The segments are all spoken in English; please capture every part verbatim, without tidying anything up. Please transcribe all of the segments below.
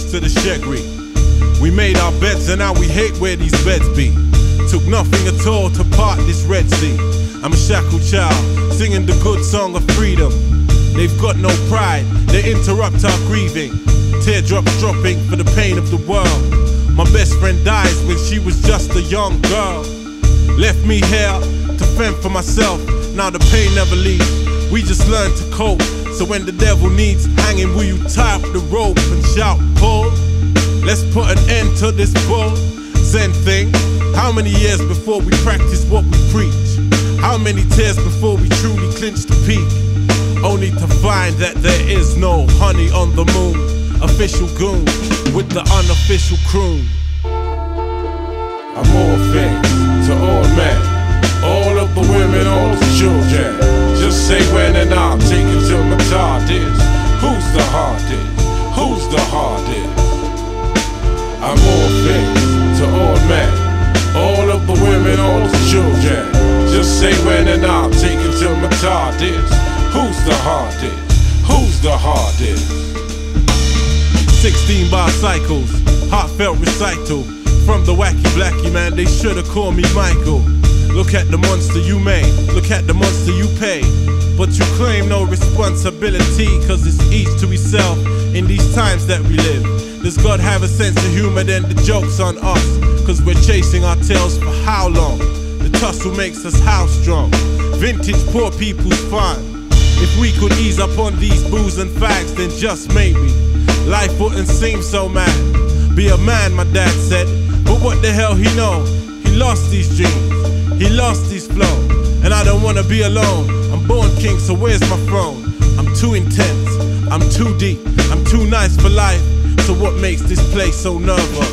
used to the shaggery. We made our beds and now we hate where these beds be. Took nothing at all to part this Red Sea. I'm a shackled child, singing the good song of freedom. They've got no pride, they interrupt our grieving. Teardrops dropping for the pain of the world. My best friend dies when she was just a young girl. Left me here to fend for myself, now the pain never leaves. We just learn to cope, so when the devil needs hanging, will you tie up the rope and shout, pull? Let's put an end to this bull Zen thing. How many years before we practice what we preach? How many tears before we truly clinch the peak? Only to find that there is no honey on the moon. Official goon with the unofficial croon. I'm all things to all men, all of the women, all the children. Just say when and I'll take it till my time is. Who's the hardest? Who's the hardest? I'm all things to all men, all of the women, all the children. Just say when and I'll take it till my time is. Who's the hardest? Who's the hardest? Sixteen bar cycles, heartfelt recital. From the wacky blackie man, they should've called me Michael. Look at the monster you made, look at the monster you pay. But you claim no responsibility, cause it's each to himself in these times that we live. Does God have a sense of humor? Then the joke's on us, cause we're chasing our tails for how long? The tussle makes us how strong? Vintage poor people's fun. If we could ease up on these booze and fags, then just maybe life wouldn't seem so mad. Be a man, my dad said, but what the hell he know? He lost these dreams, he lost his flow. And I don't wanna be alone, I'm born king, so where's my throne? I'm too intense, I'm too deep, I'm too nice for life. So what makes this place so nervous?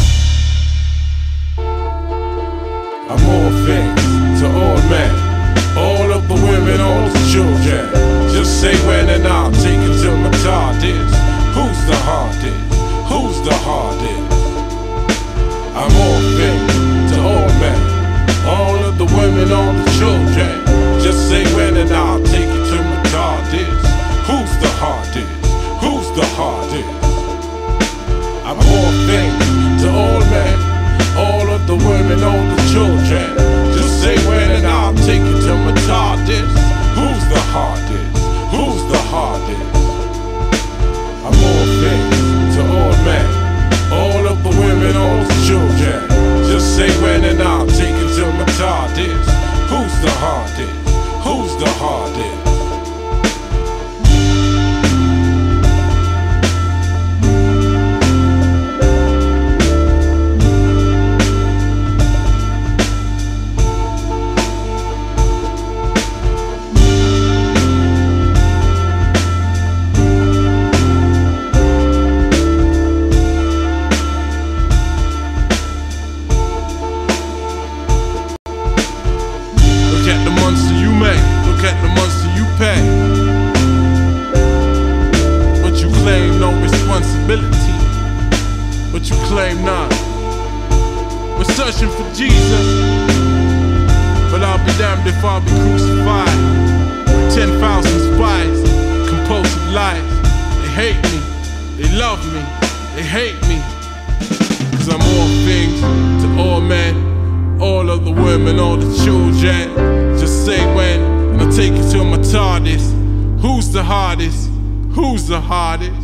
I'm all things to all men, all of the women, all the children. Just say when and I'll take it till my time is. Who's the hardest? Who's the hardest? I'm all things to all men, all of the women, all the children. Just say when and I'll take it till my time is. Who's the hardest? Who's the hardest? I'm all things to all men, all of the women, all the children. Just say when and I'll take it till my time is. Who's the hardest? Who's the hardest? I'm all things to all men, all of the women, all the children. Just say when and I'll take it till my time is. Who's the hardest? Who's the hardest? Look at the monster you pay. But you claim no responsibility, but you claim none. We're searching for Jesus, but I'll be damned if I'll be crucified with ten thousand spies, compulsive lies. They hate me, they love me, they hate me, cause I'm all things to all men, all of the women, all the children. Just say when, and I'll take it till my TARDIS. Who's the hardest? Who's the hardest?